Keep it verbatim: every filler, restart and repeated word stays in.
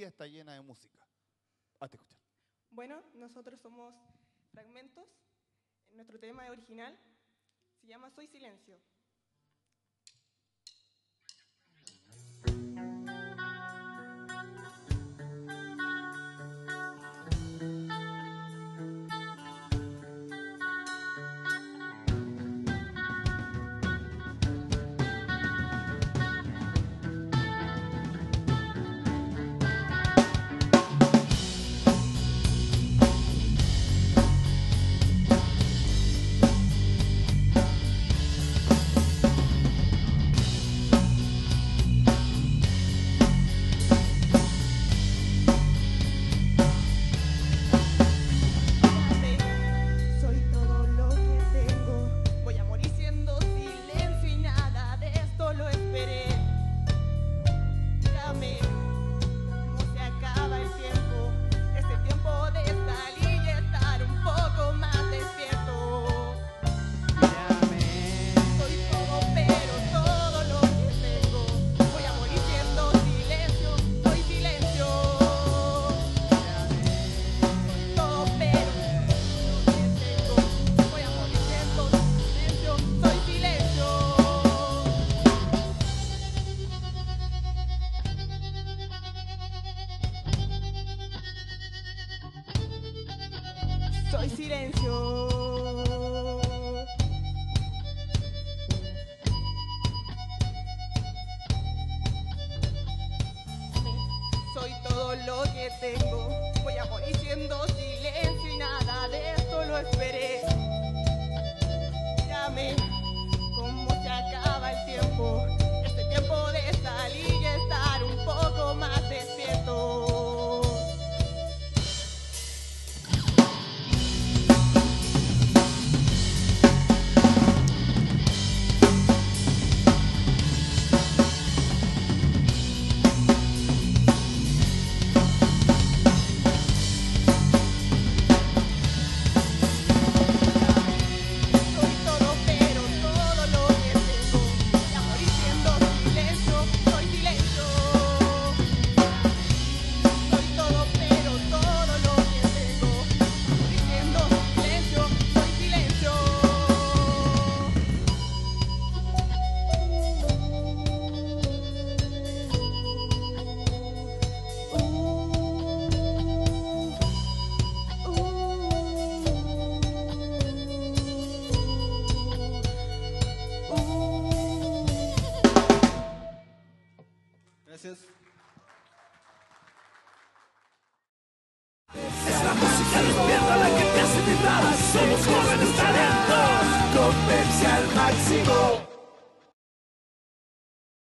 día está llena de música. Hazte escuchar. Bueno, nosotros somos Fragmentos. Nuestro tema original se llama Soy Silencio. Soy silencio. Soy todo lo que tengo. Voy a morir siendo silencio y nada de esto lo esperé. Mírame cómo se acaba el tiempo. Este tiempo de salir y estar un poco más despierto. Gracias.